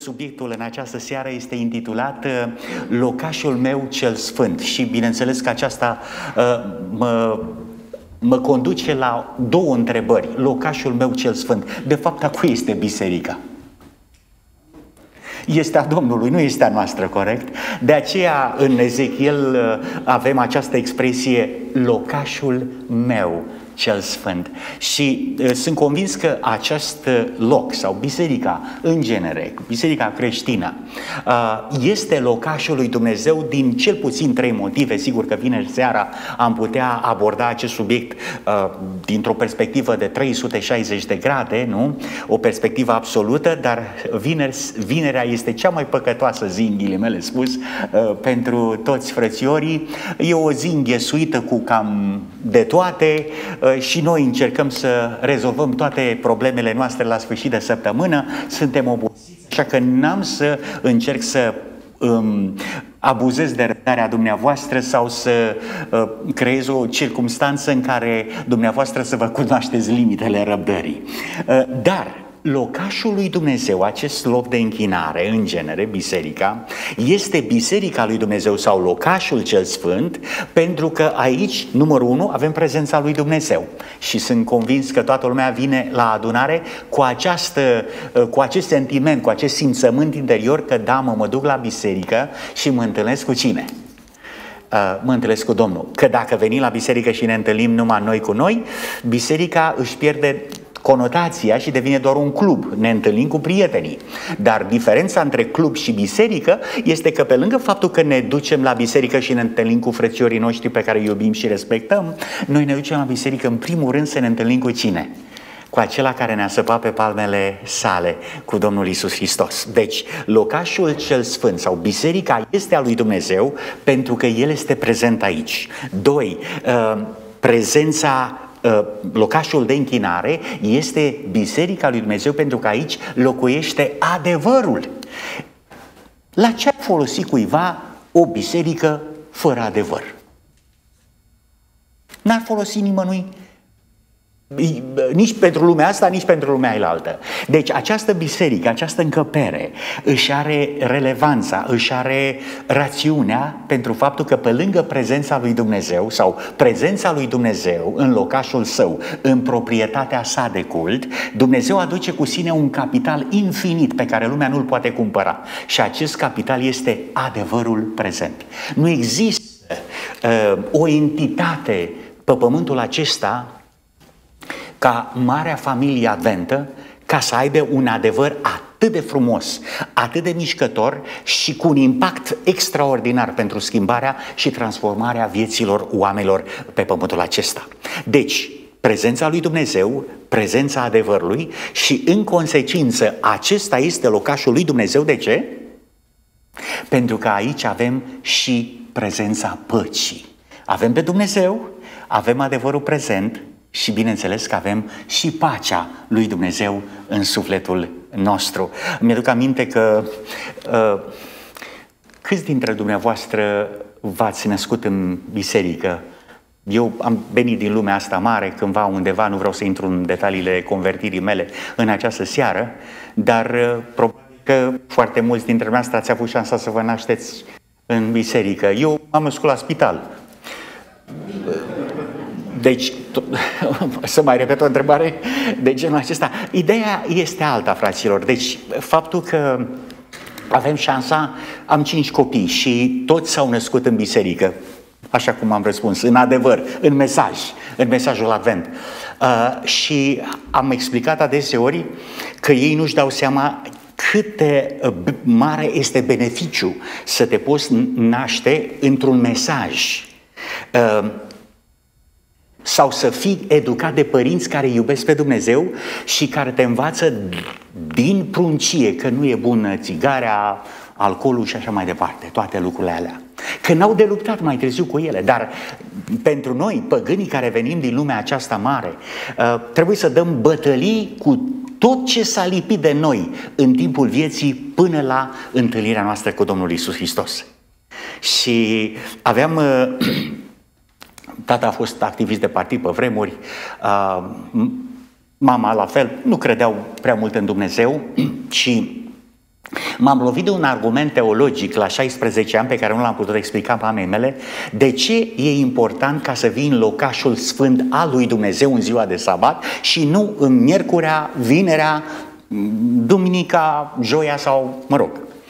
Subiectul în această seară este intitulat Locașul meu cel sfânt și bineînțeles că aceasta mă conduce la două întrebări. Locașul meu cel sfânt. De fapt, a cui este biserica? Este a Domnului, nu este a noastră, corect? De aceea în Ezechiel avem această expresie, locașul meu cel sfânt. Și sunt convins că acest loc sau biserica în genere, biserica creștină, este locașul lui Dumnezeu din cel puțin trei motive. Sigur că vineri seara am putea aborda acest subiect dintr-o perspectivă de 360 de grade, nu? O perspectivă absolută, dar vinerea este cea mai păcătoasă zi, în ghilimele spus, pentru toți frățiorii. E o zi înghesuită cu cam de toate, și noi încercăm să rezolvăm toate problemele noastre la sfârșit de săptămână. Suntem obosiți, așa că n-am să încerc să abuzez de răbdarea dumneavoastră sau să creez o circumstanță în care dumneavoastră să vă cunoașteți limitele răbdării. Dar locașul lui Dumnezeu, acest loc de închinare, în genere, biserica, este biserica lui Dumnezeu sau locașul cel sfânt, pentru că aici, numărul 1, avem prezența lui Dumnezeu. Și sunt convins că toată lumea vine la adunare cu acest sentiment, cu acest simțământ interior că da, mă duc la biserică și mă întâlnesc cu cine? Mă întâlnesc cu Domnul. Că dacă venim la biserică și ne întâlnim numai noi cu noi, biserica își pierde conotația și devine doar un club. Ne întâlnim cu prietenii. Dar diferența între club și biserică este că pe lângă faptul că ne ducem la biserică și ne întâlnim cu frățiorii noștri pe care îi iubim și respectăm, noi ne ducem la biserică în primul rând să ne întâlnim cu cine? Cu acela care ne-a săpat pe palmele sale, cu Domnul Iisus Hristos. Deci, locașul cel sfânt sau biserica este a lui Dumnezeu pentru că El este prezent aici. 2. Locașul de închinare este biserica lui Dumnezeu pentru că aici locuiește adevărul. La ce ar folosi cuiva o biserică fără adevăr? N-ar folosi nimănui, nici pentru lumea asta, nici pentru lumea ailaltă. Deci această biserică, această încăpere își are relevanța, își are rațiunea pentru faptul că pe lângă prezența lui Dumnezeu sau prezența lui Dumnezeu în locașul său, în proprietatea sa de cult, Dumnezeu aduce cu sine un capital infinit pe care lumea nu-l poate cumpăra. Și acest capital este adevărul prezent. Nu există o entitate pe pământul acesta ca marea familie adventă, ca să aibă un adevăr atât de frumos, atât de mișcător și cu un impact extraordinar pentru schimbarea și transformarea vieților oamenilor pe pământul acesta. Deci, prezența lui Dumnezeu, prezența adevărului și, în consecință, acesta este locașul lui Dumnezeu. De ce? Pentru că aici avem și prezența păcii. Avem pe Dumnezeu, avem adevărul prezent, și bineînțeles că avem și pacea lui Dumnezeu în sufletul nostru. Mi-aduc aminte că câți dintre dumneavoastră v-ați născut în biserică? Eu am venit din lumea asta mare cândva undeva, nu vreau să intru în detaliile convertirii mele în această seară, dar probabil că foarte mulți dintre noastre ați avut șansa să vă nașteți în biserică. Eu m-am născut la spital. Deci, să mai repet o întrebare de genul acesta. Ideea este alta, fraților. Deci, faptul că avem șansa, am 5 copii și toți s-au născut în biserică, așa cum am răspuns, în adevăr, în mesajul Advent. Și am explicat adeseori că ei nu-și dau seama cât de mare este beneficiu să te poți naște într-un mesaj. Sau să fii educat de părinți care iubesc pe Dumnezeu și care te învață din pruncie că nu e bună țigarea, alcoolul și așa mai departe, toate lucrurile alea. Că n-au de luptat mai târziu cu ele, dar pentru noi, păgânii care venim din lumea aceasta mare, trebuie să dăm bătălii cu tot ce s-a lipit de noi în timpul vieții până la întâlnirea noastră cu Domnul Iisus Hristos. Și aveam... Tata a fost activist de partid pe vremuri, mama la fel, nu credeau prea mult în Dumnezeu, ci M-am lovit de un argument teologic la 16 ani pe care nu l-am putut explica mamei mele, de ce e important ca să vii în locașul sfânt al lui Dumnezeu în ziua de sabat și nu în miercurea, vinerea, duminica, joia sau, mă rog.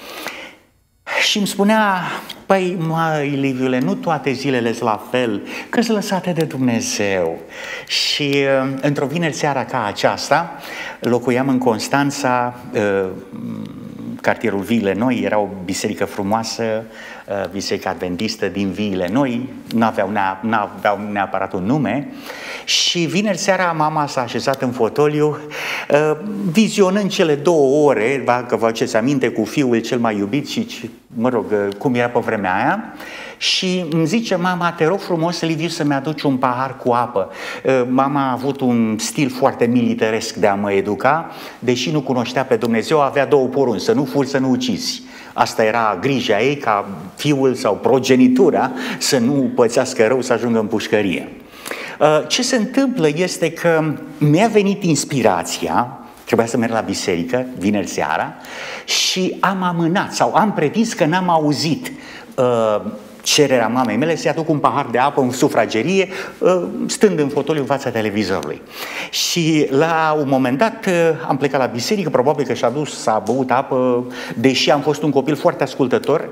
Și îmi spunea, păi, măi, Liviule, nu toate zilele sunt la fel, că-s lăsate de Dumnezeu. Și într-o vineri seara ca aceasta, locuiam în Constanța, cartierul Viile Noi, era o biserică frumoasă, biserica adventistă din Viile Noi, n-aveau neapărat un nume, și vineri seara mama s-a așezat în fotoliu, vizionând cele 2 ore, dacă vă aduceți aminte, cu fiul cel mai iubit și, mă rog, cum era pe vremea aia, și îmi zice mama, te rog frumos, Liviu, să-mi aduci un pahar cu apă. Mama a avut un stil foarte militaresc de a mă educa, deși nu cunoștea pe Dumnezeu, avea 2 porunci, să nu furi, să nu ucizi. Asta era grija ei, ca fiul sau progenitura să nu pățească rău, să ajungă în pușcărie. Ce se întâmplă este că mi-a venit inspirația, trebuia să merg la biserică vineri seara, și am amânat sau am pretins că n-am auzit cererea mamei mele să-i aduc un pahar de apă în sufragerie, stând în fotoliu în fața televizorului. Și la un moment dat am plecat la biserică, probabil că s-a băut apă, deși am fost un copil foarte ascultător.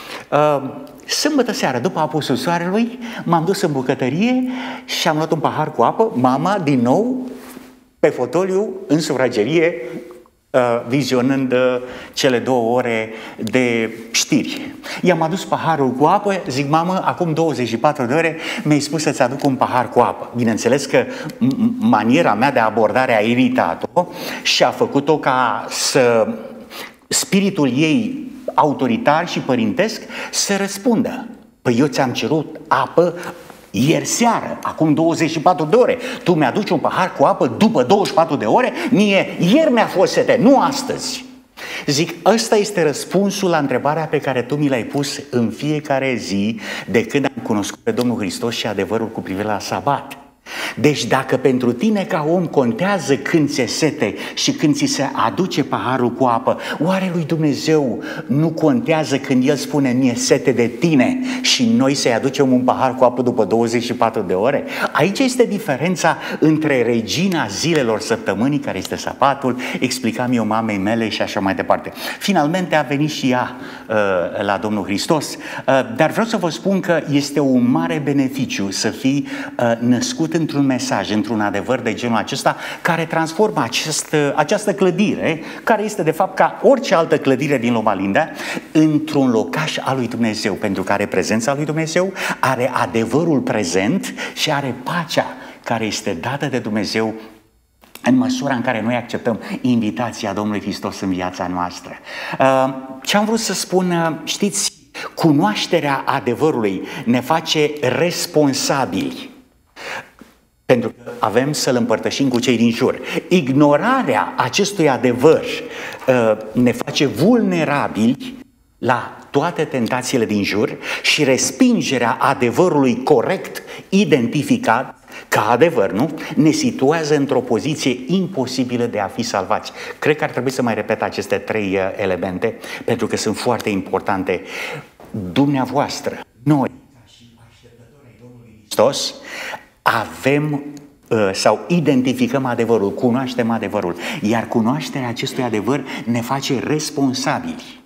Sâmbătă seara, după apusul soarelui, m-am dus în bucătărie și am luat un pahar cu apă, mama din nou pe fotoliu în sufragerie, vizionând cele 2 ore de știri. I-am adus paharul cu apă, zic, mamă, acum 24 de ore mi-ai spus să-ți aduc un pahar cu apă. Bineînțeles că maniera mea de abordare a iritat-o și a făcut-o ca să spiritul ei autoritar și părintesc să răspundă. Păi eu ți-am cerut apă ieri seară, acum 24 de ore. Tu mi-aduci un pahar cu apă după 24 de ore? Mie ieri mi-a fost sete, nu astăzi. Zic, ăsta este răspunsul la întrebarea pe care tu mi l-ai pus în fiecare zi de când am cunoscut pe Domnul Hristos și adevărul cu privire la sabat. Deci dacă pentru tine ca om contează când ți-e sete și când ți se aduce paharul cu apă, oare lui Dumnezeu nu contează când El spune mie sete de tine și noi să-i aducem un pahar cu apă după 24 de ore? Aici este diferența între regina zilelor săptămânii, care este sabatul, explicam eu mamei mele și așa mai departe. Finalmente a venit și ea la Domnul Hristos, dar vreau să vă spun că este un mare beneficiu să fii născut într-un mesaj, într-un adevăr de genul acesta, care transformă această clădire, care este de fapt ca orice altă clădire din Loma Linda, într-un locaș al lui Dumnezeu, pentru că are prezența lui Dumnezeu, are adevărul prezent și are pacea care este dată de Dumnezeu în măsura în care noi acceptăm invitația Domnului Hristos în viața noastră. Ce am vrut să spun, știți, cunoașterea adevărului ne face responsabili, pentru că avem să-l împărtășim cu cei din jur. Ignorarea acestui adevăr ne face vulnerabili la toate tentațiile din jur și respingerea adevărului corect, identificat ca adevăr, nu? Ne situează într-o poziție imposibilă de a fi salvați. Cred că ar trebui să mai repet aceste 3 elemente, pentru că sunt foarte importante. Dumneavoastră, noi, ca și așteptătorii Domnului Hristos, avem sau identificăm adevărul, cunoaștem adevărul, iar cunoașterea acestui adevăr ne face responsabili,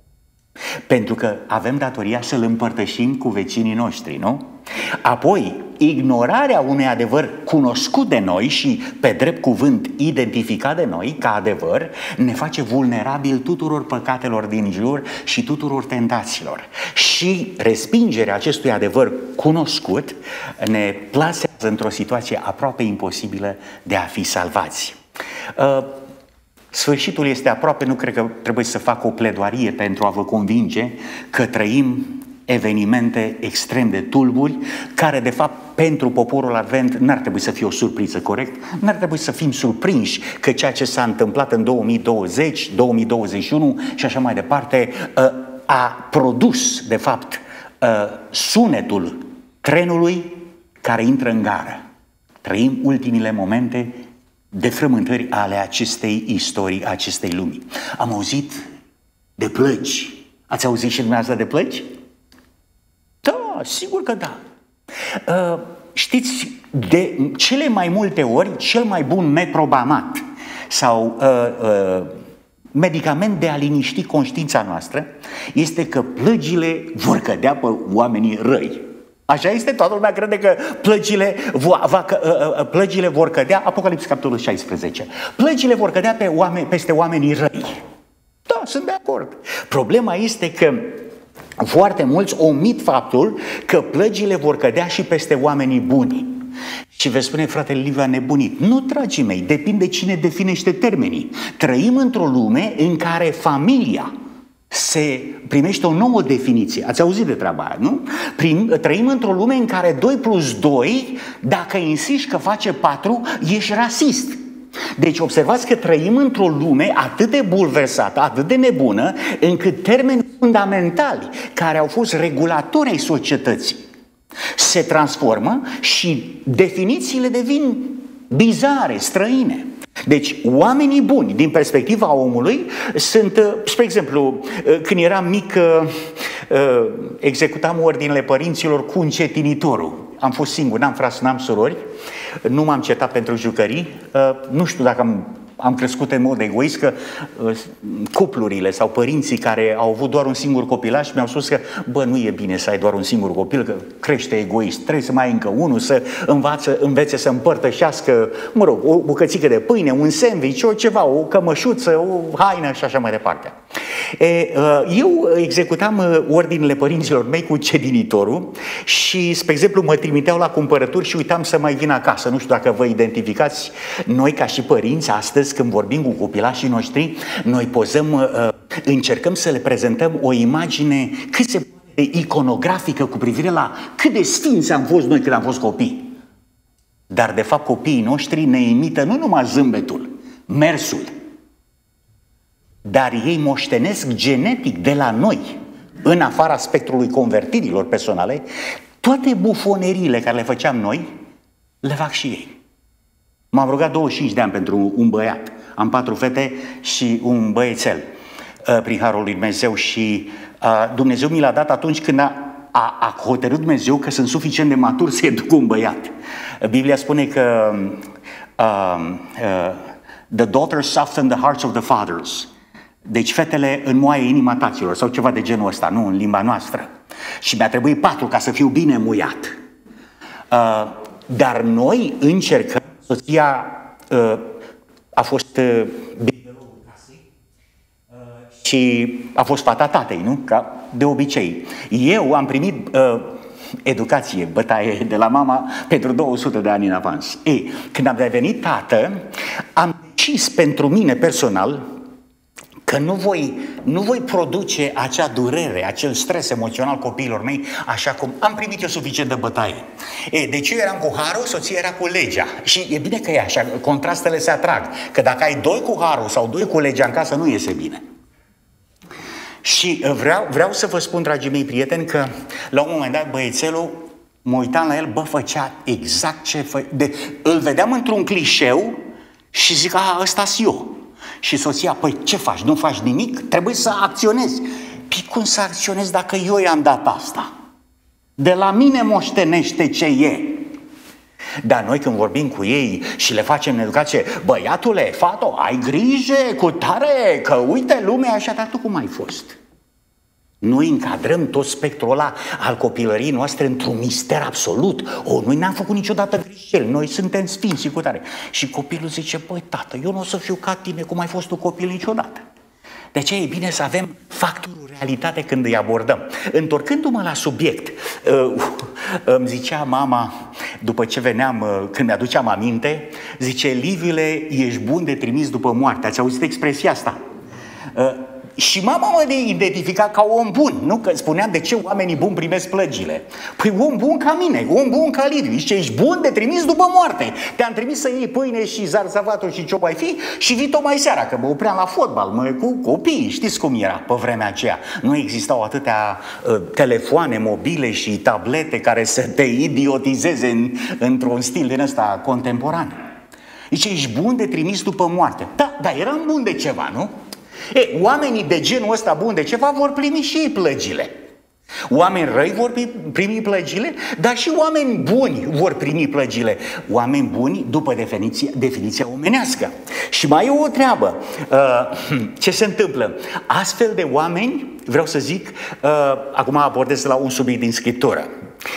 pentru că avem datoria să-l împărtășim cu vecinii noștri, nu? Apoi, ignorarea unui adevăr cunoscut de noi și pe drept cuvânt identificat de noi ca adevăr ne face vulnerabil tuturor păcatelor din jur și tuturor tentațiilor. Și respingerea acestui adevăr cunoscut ne plasează într-o situație aproape imposibilă de a fi salvați. Sfârșitul este aproape, nu cred că trebuie să fac o pledoarie pentru a vă convinge că trăim evenimente extrem de tulburi, care de fapt pentru poporul Advent n-ar trebui să fie o surpriză, corect? N-ar trebui să fim surprinși că ceea ce s-a întâmplat în 2020, 2021 și așa mai departe a produs de fapt sunetul trenului care intră în gară. Trăim ultimile momente de frământări ale acestei istorii, acestei lumi. Am auzit De plăgi. Ați auzit și dumneavoastră de plăgi? Da, sigur că da. Știți, de cele mai multe ori, cel mai bun metrobamat sau medicament de a liniști conștiința noastră este că plăgile vor cădea pe oamenii răi. Așa este? Toată lumea crede că plăgile vor cădea, Apocalipsa capitolul 16. Plăgile vor cădea peste oamenii răi. Da, sunt de acord. Problema este că foarte mulți omit faptul că plăgile vor cădea și peste oamenii buni. Și veți spune, fratele Liviu a nebunit. Nu, dragii mei, depinde cine definește termenii. Trăim într-o lume în care familia se primește o nouă definiție. Ați auzit de treaba aia, nu? Trăim într-o lume în care 2 plus 2, dacă insiști că face 4, ești rasist. Deci observați că trăim într-o lume atât de bulversată, atât de nebună, încât termeni fundamentali care au fost regulatori ai societății se transformă și definițiile devin bizare, străine. Deci oamenii buni din perspectiva omului sunt, spre exemplu, când eram mic executam ordinele părinților cu încetinitorul. Am fost singur, n-am frați, n-am surori, nu m-am certat pentru jucării, nu știu dacă am crescut în mod egoist, că cuplurile sau părinții care au avut doar un singur copilaș mi-au spus că, bă, nu e bine să ai doar un singur copil, că crește egoist, trebuie să mai ai încă unul, să învețe să împărtășească, mă rog, o bucățică de pâine, un sandwich, o ceva, o cămășuță, o haină și așa mai departe. Eu executam ordinele părinților mei cu cedinitorul și, spre exemplu, mă trimiteau la cumpărături și uitam să mai vin acasă. Nu știu dacă vă identificați, noi ca și părinți, astăzi când vorbim cu copilașii noștri, noi pozăm, încercăm să le prezentăm o imagine cât se poate de iconografică cu privire la cât de sfinți am fost noi când am fost copii. Dar, de fapt, copiii noștri ne imită nu numai zâmbetul, mersul, dar ei moștenesc genetic de la noi, în afara spectrului convertirilor personale, toate bufoneriile care le făceam noi, le fac și ei. M-am rugat 25 de ani pentru un băiat. Am 4 fete și un băiețel, prin harul lui Dumnezeu, și Dumnezeu mi l-a dat atunci când a hotărât Dumnezeu că sunt suficient de matur să educ un băiat. Biblia spune că the daughters soften the hearts of the fathers. Deci fetele înmoaie inima taților sau ceva de genul ăsta, nu în limba noastră. Și mi-a trebuit 4 ca să fiu bine muiat. Dar noi încercăm, soția a fost biberolul casei și a fost fata tatei, nu? Ca de obicei. Eu am primit educație, bătaie de la mama pentru 200 de ani în avans. Ei, când am devenit tată, am decis pentru mine personal că nu voi produce acea durere, acel stres emoțional copiilor mei, așa cum am primit eu suficient de bătaie. Deci eu eram cu harul, soția era cu legea. Și e bine că e așa, contrastele se atrag. Că dacă ai 2 cu harul sau 2 cu legea în casă, nu iese bine. Și vreau să vă spun, dragii mei prieteni, că la un moment dat băiețelul, mă uitam la el, făcea exact ce îl vedeam într-un clișeu și zic, ăsta-s eu. Și soția, păi ce faci? Nu faci nimic? Trebuie să acționezi. Păi cum să acționezi dacă eu i-am dat asta? De la mine moștenește ce e. Dar noi când vorbim cu ei și le facem în educație, băiatule, fato, ai grijă cu tare, că uite lumea așa, dar tu cum ai fost? Noi încadrăm tot spectrul ăla al copilăriei noastre într-un mister absolut. Noi n-am făcut niciodată greșeli, noi suntem sfinți și cu tare. Și copilul zice, băi tată, eu nu o să fiu ca tine cum ai fost tu copil niciodată. De aceea e bine să avem factorul realitate când îi abordăm. Întorcându-mă la subiect, îmi zicea mama, după ce veneam, când mi-aduceam aminte, zice, Liviule, ești bun de trimis după moarte. Ați auzit expresia asta? Și mama mă identifica ca om bun, nu? Că spuneam de ce oamenii buni primesc plăgile. Păi om bun ca mine, om bun ca Liviu. Și ești bun de trimis după moarte. Te-am trimis să iei pâine și zarzavatul și ce mai fi și vii tocmai seara, că mă opream la fotbal, cu copiii, știți cum era pe vremea aceea. Nu existau atâtea telefoane mobile și tablete care să te idiotizeze într-un stil din ăsta contemporan. Deci ești bun de trimis după moarte. Da, dar eram bun de ceva, nu? Oamenii de genul ăsta bun de ceva vor primi și ei plăgile. Oameni răi vor primi plăgile, dar și oameni buni vor primi plăgile. Oameni buni după definiția omenească. Și mai e o treabă. Ce se întâmplă? Astfel de oameni, vreau să zic, acum abordez la un subiect din Scriptură.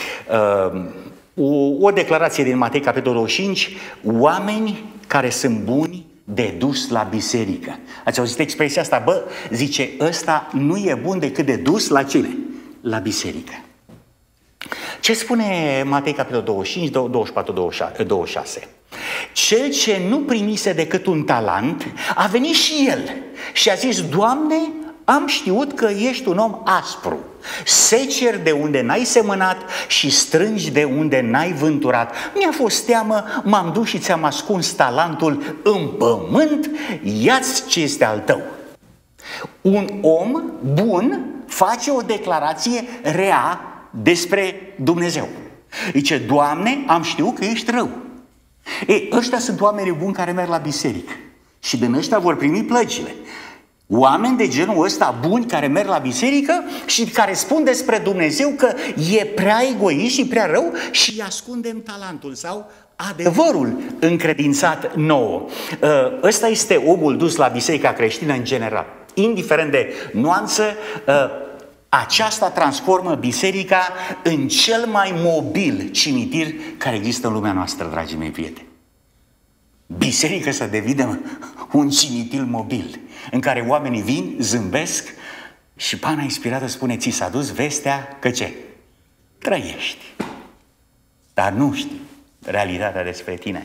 O declarație din Matei, capitolul 25, oameni care sunt buni de dus la biserică. Ați auzit expresia asta? Bă, zice, ăsta nu e bun decât de dus la cine? La biserică. Ce spune Matei, capitolul 25, 24, 26? Cel ce nu primise decât un talent, a venit și el și a zis, Doamne, am știut că ești un om aspru, seceri de unde n-ai semănat și strângi de unde n-ai vânturat. Mi-a fost teamă, m-am dus și ți-am ascuns talentul în pământ, ia-ți ce este al tău. Un om bun face o declarație rea despre Dumnezeu. Zice, Doamne, am știut că ești rău. Ăștia sunt oamenii buni care merg la biserică și din ăștia vor primi plăgile. Oameni de genul ăsta buni care merg la biserică și care spun despre Dumnezeu că e prea egoist și prea rău și îi ascundem talentul sau adevărul încredințat nouă. Ăsta este omul dus la biserica creștină în general. Indiferent de nuanță, aceasta transformă biserica în cel mai mobil cimitir care există în lumea noastră, dragii mei prieteni. Biserica să devină un cimitir mobil, în care oamenii vin, zâmbesc și Pana inspirată spune, ți s-a dus vestea că ce? Trăiești, dar nu știi realitatea despre tine.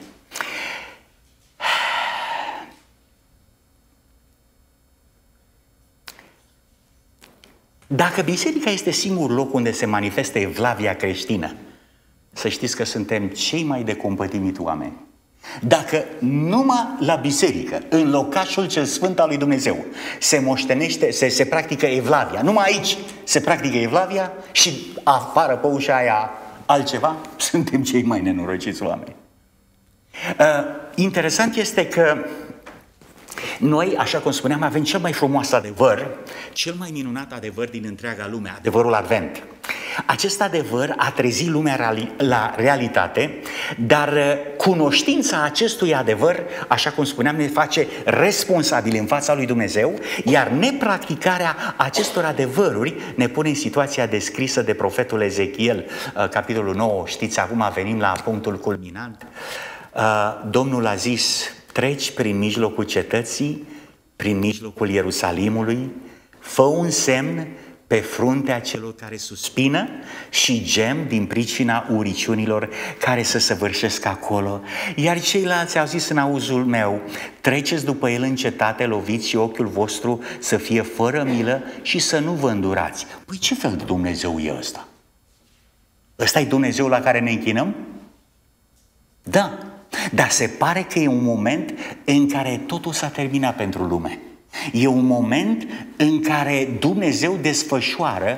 Dacă biserica este singurul loc unde se manifestă evlavia creștină, să știți că suntem cei mai decompătimiți oameni. Dacă numai la biserică, în locașul cel sfânt al lui Dumnezeu, se moștenește, se practică evlavia, numai aici se practică evlavia și afară pe ușa aia altceva, suntem cei mai nenorociți oameni. Interesant este că noi, așa cum spuneam, avem cel mai frumos adevăr, cel mai minunat adevăr din întreaga lume, adevărul Advent. Acest adevăr a trezit lumea la realitate, dar cunoștința acestui adevăr, așa cum spuneam, ne face responsabili în fața lui Dumnezeu, iar nepracticarea acestor adevăruri ne pune în situația descrisă de profetul Ezechiel, capitolul 9, știți, acum venim la punctul culminant. Domnul a zis, treci prin mijlocul cetății, prin mijlocul Ierusalimului, fă un semn pe fruntea celor care suspină și gem din pricina uriciunilor care se săvârșesc acolo. Iar ceilalți au zis în auzul meu, treceți după el în cetate, loviți și ochiul vostru să fie fără milă și să nu vă îndurați. Păi ce fel de Dumnezeu e ăsta? Ăsta e Dumnezeu la care ne închinăm? Da, dar se pare că e un moment în care totul s-a terminat pentru lume. E un moment în care Dumnezeu desfășoară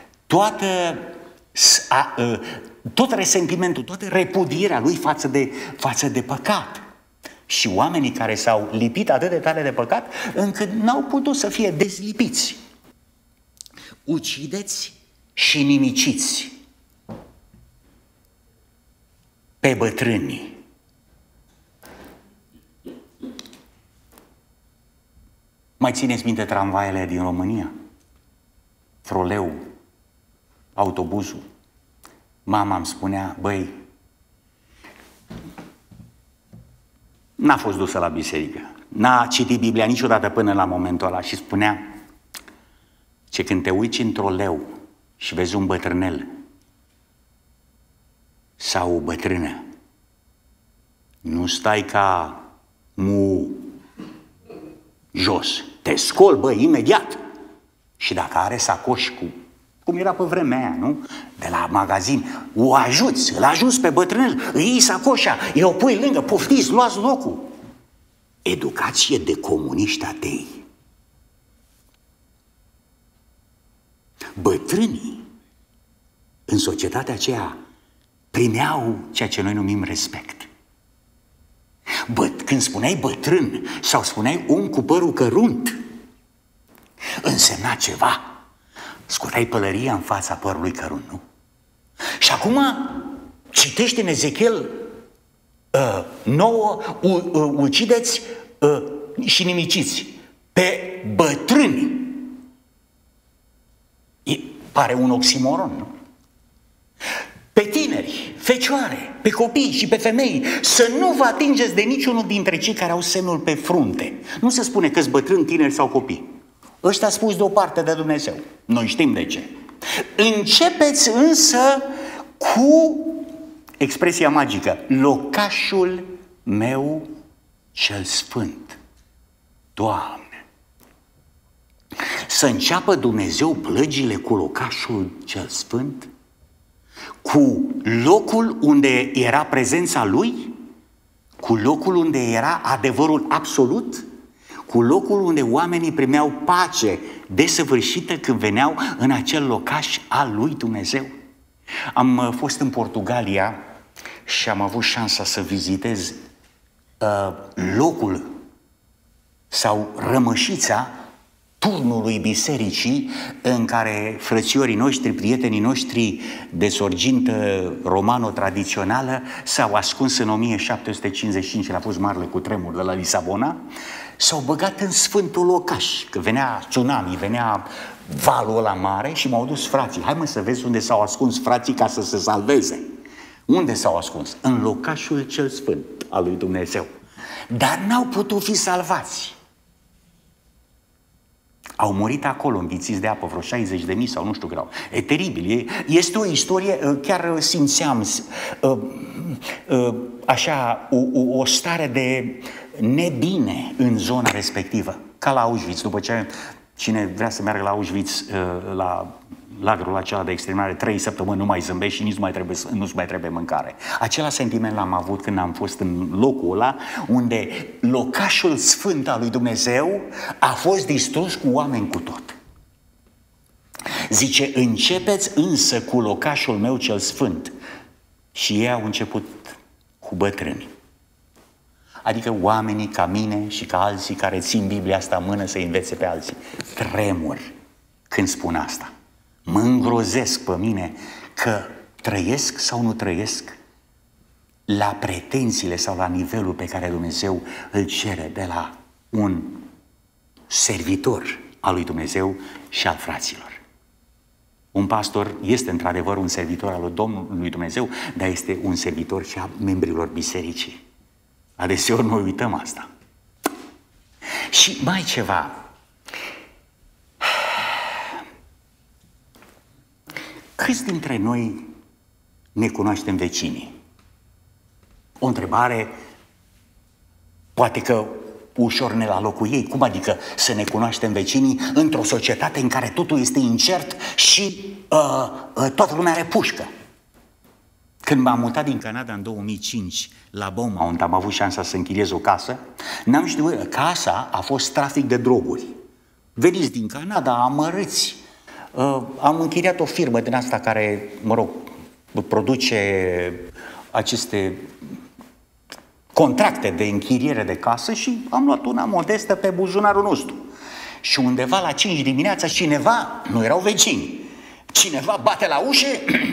tot resentimentul, toată repudierea lui față de păcat. Și oamenii care s-au lipit atât de tare de păcat, încât n-au putut să fie dezlipiți. Ucideți și nimiciți pe bătrâni. Mai țineți minte tramvaiele din România? Troleu, autobuzul. Mama îmi spunea, băi, n-a fost dusă la biserică, n-a citit Biblia niciodată până la momentul ăla și spunea că când te uiți în troleu și vezi un bătrânel sau o bătrână, nu stai ca jos, te scoli, bă, imediat. Și dacă are sacoși cum era pe vremea aia, nu? De la magazin, o ajuți, îl ajuți pe bătrânel, îi iei sacoșa, îi o pui lângă, poftiți, luați locul. Educație de comuniști atei. Bătrânii în societatea aceea primeau ceea ce noi numim respect. Când spuneai bătrân sau spuneai om cu părul cărunt, însemna ceva. Scoteai pălăria în fața părului cărunt, nu? Și acum citește în Ezechiel 9, ucideți și nimiciți pe bătrâni. Pare un oximoron, nu? Pe tineri, fecioare, pe copii și pe femei, să nu vă atingeți de niciunul dintre cei care au semnul pe frunte. Nu se spune că-s bătrâni, tineri sau copii. Ăștia spus deoparte de Dumnezeu. Noi știm de ce. Începeți însă cu expresia magică, locașul meu cel sfânt. Doamne! Să înceapă Dumnezeu plăgile cu locașul cel sfânt? Cu locul unde era prezența Lui? Cu locul unde era adevărul absolut? Cu locul unde oamenii primeau pace desăvârșită când veneau în acel locaș al lui Dumnezeu? Am fost în Portugalia și am avut șansa să vizitez locul sau rămășița turnului bisericii în care frățiorii noștri, prietenii noștri de sorgintă romano-tradițională s-au ascuns în 1755, când a fost marele cutremur de la Lisabona, s-au băgat în sfântul locaș, că venea tsunami, venea valul ăla mare și m-au dus frații. Hai mă să vezi unde s-au ascuns frații ca să se salveze. Unde s-au ascuns? În locașul cel sfânt al lui Dumnezeu. Dar n-au putut fi salvați. Au murit acolo, înghițiți de apă, vreo 60.000 sau nu știu cât au. E teribil. Este o istorie, chiar simțeam așa o stare de nebine în zona respectivă. Ca la Auschwitz, după ce cine vrea să meargă la Auschwitz, la lagărul acela de exterminare, 3 săptămâni nu mai zâmbești și nu-ți mai trebuie mâncare. Același sentiment l-am avut când am fost în locul ăla unde locașul sfânt al lui Dumnezeu a fost distrus cu oameni cu tot. Zice, începeți însă cu locașul meu cel sfânt. Și ei au început cu bătrâni. Adică oamenii ca mine și ca alții care țin Biblia asta în mână să învețe pe alții. Tremur când spun asta. Mă îngrozesc pe mine că trăiesc sau nu trăiesc la pretențiile sau la nivelul pe care Dumnezeu îl cere de la un servitor al lui Dumnezeu și al fraților. Un pastor este într-adevăr un servitor al lui Domnului Dumnezeu, dar este un servitor și a membrilor bisericii. Adeseori noi uităm asta. Și mai ceva. Câți dintre noi ne cunoaștem vecinii? O întrebare, poate că ușor ne la locul ei. Cum adică să ne cunoaștem vecinii într-o societate în care totul este incert și toată lumea are pușcă? Când m-am mutat din Canada în 2005 la Beaumont, am avut șansa să închiriez o casă, n-am știut, casa a fost trafic de droguri. Veniți din Canada, amărâți. Am închiriat o firmă din asta care, mă rog, produce aceste contracte de închiriere de casă și am luat una modestă pe buzunarul nostru. Și undeva la 5 dimineața cineva, nu erau vecini, cineva bate la ușă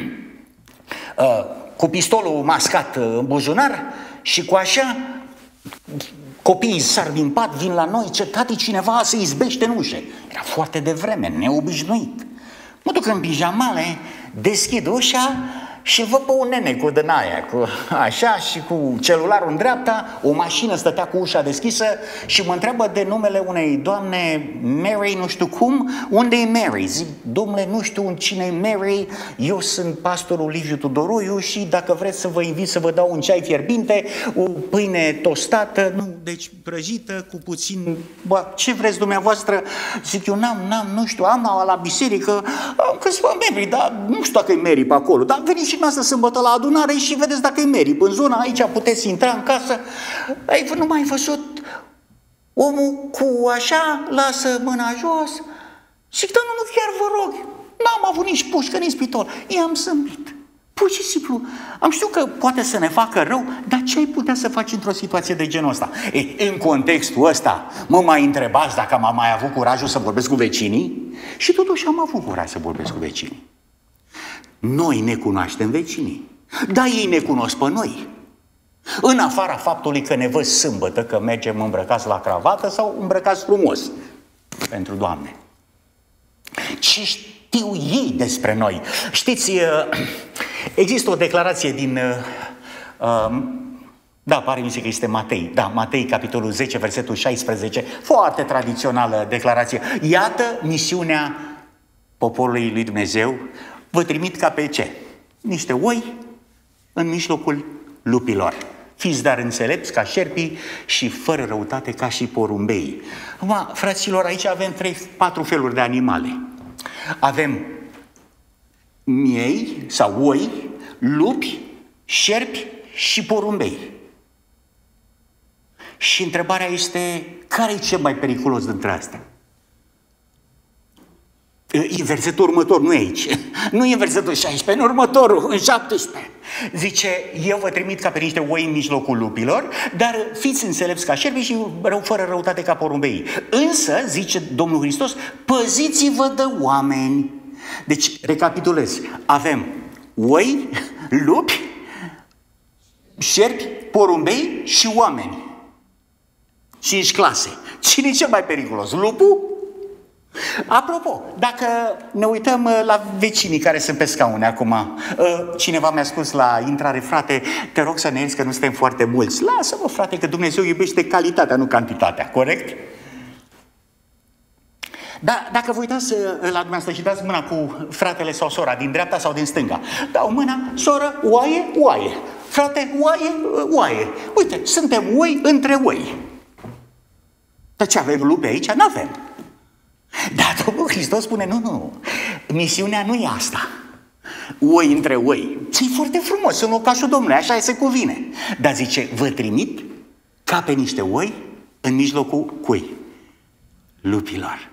cu pistolul mascat în buzunar și cu așa copiii sar din pat, vin la noi, ce tati, cineva se izbește în ușă. Era foarte devreme, neobișnuit. Mă duc în pijamale, deschid ușa și văd pe un nene cu dânaia, cu așa și cu celularul în dreapta, o mașină stătea cu ușa deschisă și mă întreabă de numele unei doamne Mary, nu știu cum, unde e Mary? Zic, domnule, nu știu cine e Mary, eu sunt pastorul Liviu Tudoroiu și dacă vreți să vă invit să vă dau un ceai fierbinte, o pâine tostată, nu, deci prăjită cu puțin, bă, ce vreți dumneavoastră? Zic, eu nu știu, am la biserică, am câțiva membri, dar nu știu dacă e Mary pe acolo, dar veniți și noastră sâmbătă la adunare și vedeți dacă e Mary. În zona aici puteți intra în casă. Nu mai văzut omul cu așa, lasă mâna jos. Zic, dar nu, chiar vă rog, n-am avut nici pușcă, nici pistol. I-am zâmbit. Pur și simplu, am știut că poate să ne facă rău, dar ce ai putea să faci într-o situație de genul ăsta? În contextul ăsta, mă mai întrebați dacă am mai avut curajul să vorbesc cu vecinii? Și totuși am avut curaj să vorbesc cu vecinii. Noi ne cunoaștem vecinii, dar ei ne cunosc pe noi. În afara faptului că ne văd sâmbătă, că mergem îmbrăcați la cravată sau îmbrăcați frumos, pentru Doamne. Ce știu ei despre noi? Știți, există o declarație din, pare mi se că este Matei, Matei, capitolul 10, versetul 16, foarte tradițională declarație. Iată misiunea poporului lui Dumnezeu, vă trimit ca pe ce? Niște oi în mijlocul lupilor. Fiți dar înțelepți ca șerpii și fără răutate ca și porumbei. Acum, fraților, aici avem 3-4 feluri de animale. Avem miei sau oi, lupi, șerpi și porumbei. Și întrebarea este, care e cel mai periculos dintre astea? E versetul următor, nu e aici. Nu e versetul 16, în următorul, în 17. Zice, eu vă trimit ca pe niște oi în mijlocul lupilor, dar fiți înțelepți ca șerpi și fără răutate ca porumbei. Însă, zice Domnul Hristos, păziți-vă de oameni. Deci, recapitulez, avem oi, lupi, șerpi, porumbei și oameni. 5 clase. Cine e cel mai periculos? Lupul? Apropo, dacă ne uităm la vecinii care sunt pe scaune acum, cineva mi-a spus la intrare, frate, te rog să ne ierți că nu suntem foarte mulți. Lasă-mă, frate, că Dumnezeu iubește calitatea, nu cantitatea, corect? Dar dacă vă uitați la dumneavoastră și dați mâna cu fratele sau sora, din dreapta sau din stânga, dau mâna, soră, oaie, oaie, frate, oaie, oaie. Uite, suntem oi între oi. Dar ce avem lupi aici? N-avem. Dar Domnul Hristos spune, nu, misiunea nu e asta. Oi între oi. E foarte frumos, în locașul Domnului, așa se cuvine. Dar zice, vă trimit ca pe niște oi în mijlocul cui? Lupilor.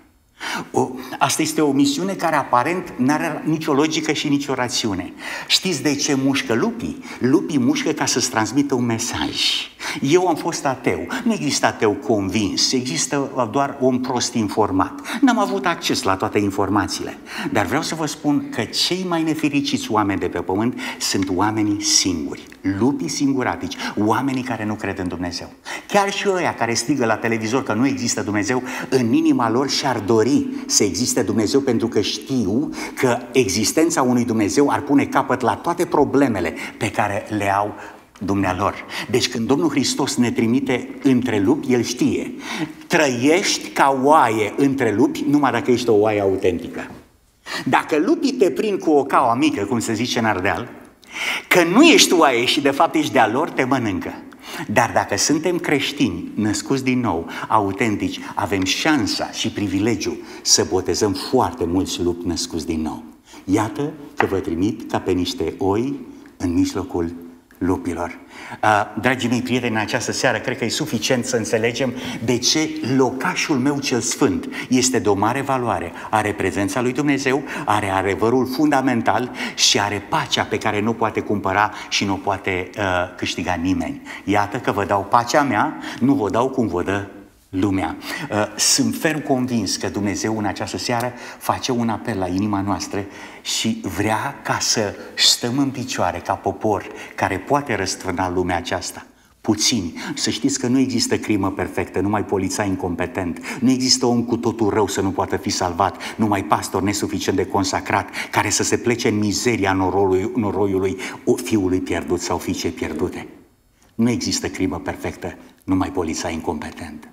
Asta este o misiune care aparent n-are nicio logică și nicio rațiune. Știți de ce mușcă lupii? Lupii mușcă ca să-ți transmită un mesaj. Eu am fost ateu. Nu există ateu convins, există doar om prost informat. N-am avut acces la toate informațiile. Dar vreau să vă spun că cei mai nefericiți oameni de pe pământ sunt oamenii singuri. Lupii singuratici, oamenii care nu cred în Dumnezeu. Chiar și ăia care strigă la televizor că nu există Dumnezeu, în inima lor și-ar dori să existe Dumnezeu, pentru că știu că existența unui Dumnezeu ar pune capăt la toate problemele pe care le au dumnealor. Deci când Domnul Hristos ne trimite între lupi, El știe. Trăiești ca oaie între lupi numai dacă ești o oaie autentică. Dacă lupii te prind cu o caua mică, cum se zice în Ardeal, că nu ești oaie și de fapt ești de-a lor, te mănâncă. Dar dacă suntem creștini, născuți din nou, autentici, avem șansa și privilegiul să botezăm foarte mulți lupi născuți din nou. Iată că vă trimit ca pe niște oi în mijlocul lupilor. Dragii mei prieteni, în această seară cred că e suficient să înțelegem de ce locașul meu cel sfânt este de o mare valoare. Are prezența lui Dumnezeu, are adevărul fundamental și are pacea pe care nu poate cumpăra și nu poate câștiga nimeni. Iată că vă dau pacea mea, nu vă dau cum vă dă lumea. Sunt ferm convins că Dumnezeu în această seară face un apel la inima noastră și vrea ca să stăm în picioare ca popor care poate răstvrna lumea aceasta. Puțini. Să știți că nu există crimă perfectă, numai polițai incompetent, nu există om cu totul rău să nu poată fi salvat, numai pastor nesuficient de consacrat care să se plece în mizeria noroiului fiului pierdut sau fiicei pierdute. Nu există crimă perfectă, numai polițai incompetent.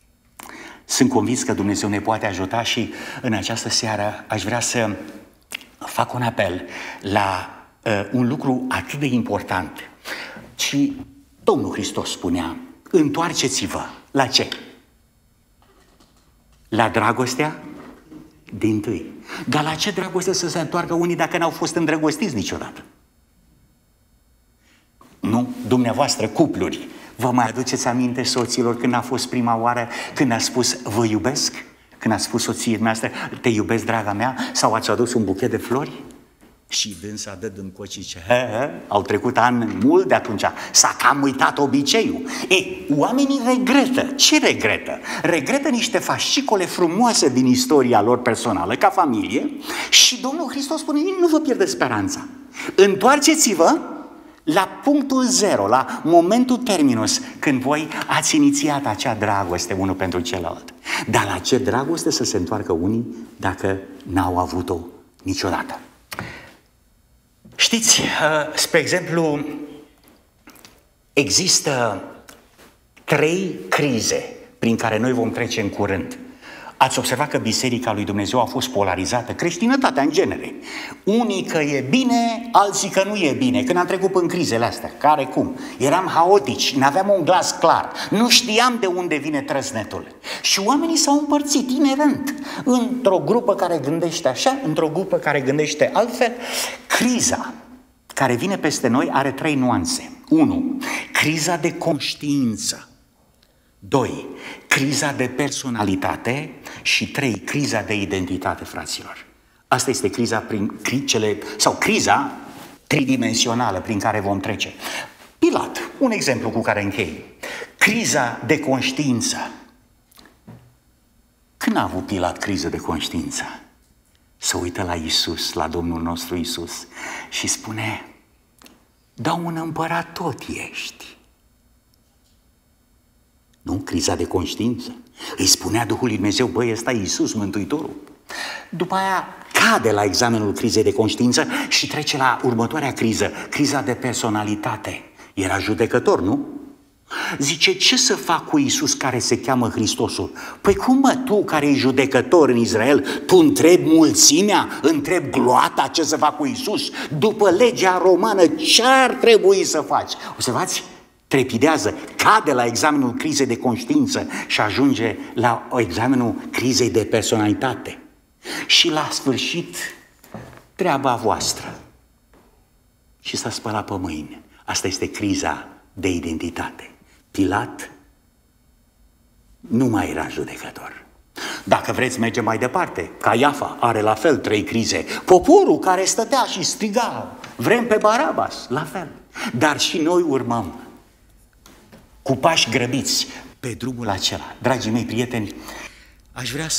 Sunt convins că Dumnezeu ne poate ajuta și în această seară aș vrea să fac un apel la un lucru atât de important. Și Domnul Hristos spunea, întoarceți-vă. La ce? La dragostea dintâi. Dar la ce dragoste să se întoarcă unii dacă n-au fost îndrăgostiți niciodată? Nu, dumneavoastră, cupluri, vă mai aduceți aminte, soților, când a fost prima oară când a spus vă iubesc? Când a spus soției noastre, te iubesc, draga mea? Sau ați adus un buchet de flori? Și dânsa dă din coci și zice, au trecut ani mult de atunci, s-a cam uitat obiceiul. Oamenii regretă. Ce regretă? Regretă niște fascicole frumoase din istoria lor personală, ca familie, și Domnul Hristos spune, nu vă pierdeți speranța. Întoarceți-vă la punctul zero, la momentul terminus, când voi ați inițiat acea dragoste unul pentru celălalt. Dar la ce dragoste să se întoarcă unii dacă n-au avut-o niciodată? Știți, spre exemplu, există 3 crize prin care noi vom trece în curând. Ați observat că Biserica lui Dumnezeu a fost polarizată, creștinătatea în genere. Unii că e bine, alții că nu e bine. Când am trecut în crizele astea, care cum? Eram haotici, n-aveam un glas clar, nu știam de unde vine trăsnetul. Și oamenii s-au împărțit inerent într-o grupă care gândește așa, într-o grupă care gândește altfel. Criza care vine peste noi are 3 nuanțe. 1. Criza de conștiință. 2. Criza de personalitate. Și 3. Criza de identitate, fraților. Asta este criza tridimensională prin care vom trece. Pilat, un exemplu cu care închei. Criza de conștiință. Când a avut Pilat criză de conștiință? Se uită la Iisus, la Domnul nostru Iisus și spune, da, un împărat tot ești. Nu? Criza de conștiință. Îi spunea Duhul lui Dumnezeu, băi, ăsta e Iisus, Mântuitorul. După aia cade la examenul crizei de conștiință și trece la următoarea criză, criza de personalitate. Era judecător, nu? Zice, ce să fac cu Iisus care se cheamă Hristosul? Păi cum, mă, tu care ești judecător în Israel, tu întrebi mulțimea, întrebi gloata ce să fac cu Iisus? După legea romană, ce ar trebui să faci? Observați? Trepidează, cade la examenul crizei de conștiință și ajunge la examenul crizei de personalitate. Și la sfârșit, treaba voastră. Și s-a spălat pe mâini. Asta este criza de identitate. Pilat nu mai era judecător. Dacă vreți, mergem mai departe. Caiafa are la fel 3 crize. Poporul care stătea și striga, vrem pe Barabas, la fel. Dar și noi urmăm cu pași grăbiți pe drumul acela. Dragii mei prieteni, aș vrea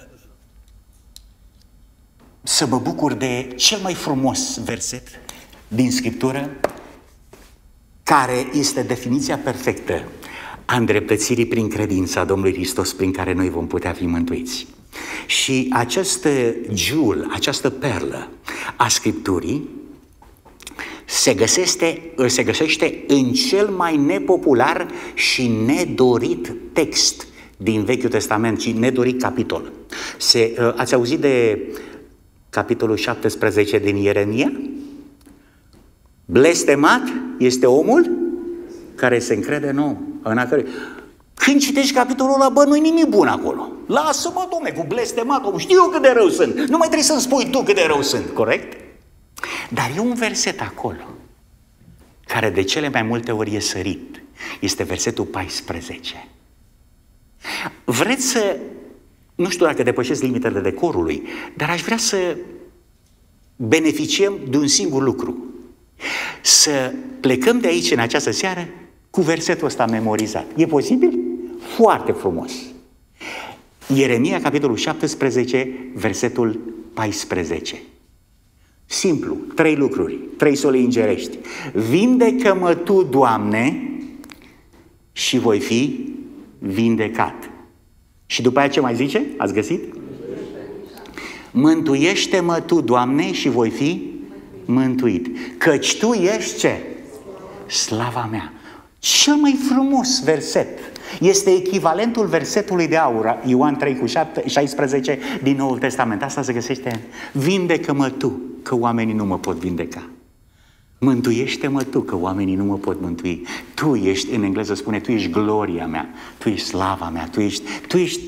să mă bucur de cel mai frumos verset din Scriptură, care este definiția perfectă a îndreptățirii prin credința Domnului Hristos, prin care noi vom putea fi mântuiți. Și această această perlă a Scripturii se găsește în cel mai nepopular și nedorit text din Vechiul Testament și nedorit capitol. Ați auzit de capitolul 17 din Ieremia? Blestemat este omul care se încrede în om. Când citești capitolul ăla, bă, nu-i nimic bun acolo. Lasă-mă, dom'le, cu blestemat omul. Știu eu cât de rău sunt. Nu mai trebuie să-mi spui tu cât de rău sunt, corect? Dar e un verset acolo care de cele mai multe ori e sărit. Este versetul 14. Vreți să, nu știu dacă depășesc limitele decorului, dar aș vrea să beneficiem de un singur lucru. Să plecăm de aici în această seară cu versetul ăsta memorizat. E posibil? Foarte frumos. Ieremia, capitolul 17, versetul 14. Simplu, 3 lucruri, 3 să le ingerești. Vindecă-mă tu, Doamne, și voi fi vindecat. Și după aia ce mai zice? Ați găsit? Mântuiește-mă tu, Doamne, și voi fi mântuit. Căci tu ești ce? Slava mea. Cel mai frumos verset. Este echivalentul versetului de aur, Ioan 3:16 din Noul Testament. Asta se găsește. Vindecă-mă tu, că oamenii nu mă pot vindeca. Mântuiește-mă tu, că oamenii nu mă pot mântui. Tu ești, în engleză spune, tu ești gloria mea, tu ești slava mea, tu ești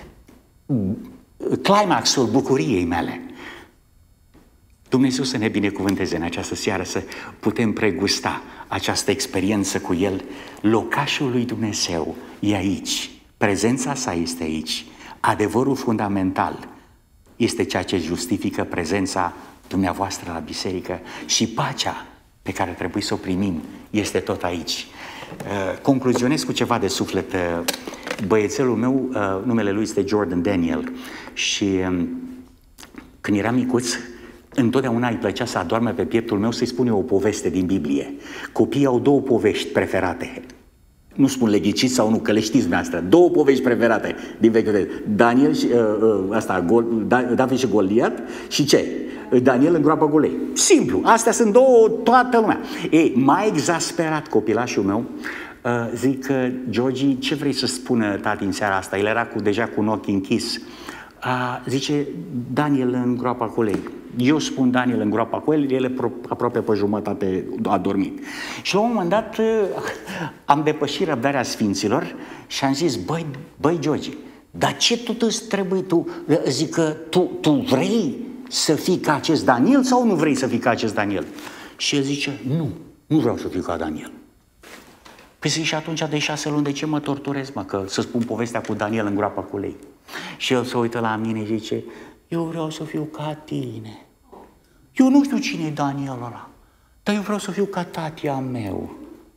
climaxul bucuriei mele. Dumnezeu să ne binecuvânteze în această seară, să putem pregusta această experiență cu El. Locașul lui Dumnezeu e aici, prezența sa este aici. Adevărul fundamental este ceea ce justifică prezența dumneavoastră la biserică și pacea pe care trebuie să o primim este tot aici. Concluzionez cu ceva de suflet. Băiețelul meu, numele lui este Jordan Daniel și când era micuț, întotdeauna îi plăcea să adorme pe pieptul meu să-i spun eu o poveste din Biblie. Copiii au două povești preferate. Nu spun leghiciți sau nu, că le știți dumneavoastră. Două povești preferate din Vechiul Daniel și David și Goliat și ce? Daniel în groapa cu ulei. Simplu, astea sunt două, toată lumea. Ei, m-a exasperat copilașul meu. Zic, Georgie, ce vrei să spună tati în seara asta? El era deja cu un ochi închis. Zice, Daniel în groapa cu ulei. Eu spun Daniel în groapa cu el aproape pe jumătate a dormit. Și la un moment dat am depășit răbdarea sfinților și am zis, băi Georgie, dar ce tot îți trebuie tu? Zic că tu vrei să fii ca acest Daniel sau nu vrei să fii ca acest Daniel? Și el zice, nu vreau să fiu ca Daniel. Păi zic, și atunci de 6 luni de ce mă torturez, mă, că să spun povestea cu Daniel în groapa cu ulei? Și el se uită la mine și zice, eu vreau să fiu ca tine. Eu nu știu cine e Daniel ăla, dar eu vreau să fiu ca tatia meu.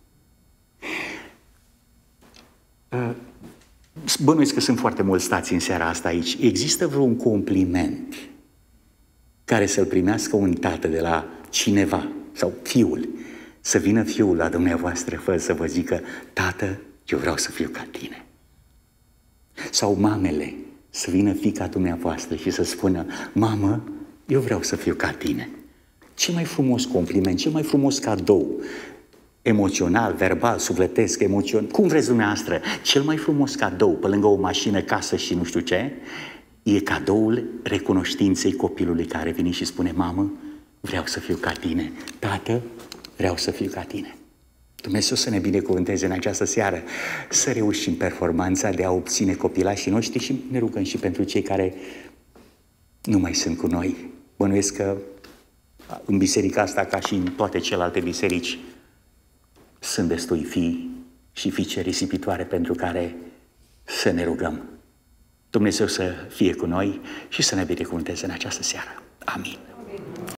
Bănuiesc că sunt foarte mulți tați în seara asta aici. Există vreun compliment care să-l primească un tată de la cineva sau fiul, să vină fiul la dumneavoastră fără să vă zică, tată, eu vreau să fiu ca tine. Sau mamele, să vină fiica dumneavoastră și să spună, mamă, eu vreau să fiu ca tine. Cel mai frumos compliment, cel mai frumos cadou, emoțional, verbal, sufletesc, emoțional, cum vreți dumneavoastră, cel mai frumos cadou, pe lângă o mașină, casă și nu știu ce, e cadoul recunoștinței copilului care vine și spune, mamă, vreau să fiu ca tine, tată, vreau să fiu ca tine. Dumnezeu să ne binecuvânteze în această seară, să reușim performanța de a obține copilașii noștri și ne rugăm și pentru cei care nu mai sunt cu noi. Bănuiesc că în biserica asta, ca și în toate celelalte biserici, sunt destui fii și fiice risipitoare pentru care să ne rugăm. Dumnezeu să fie cu noi și să ne binecuvânteze în această seară. Amin.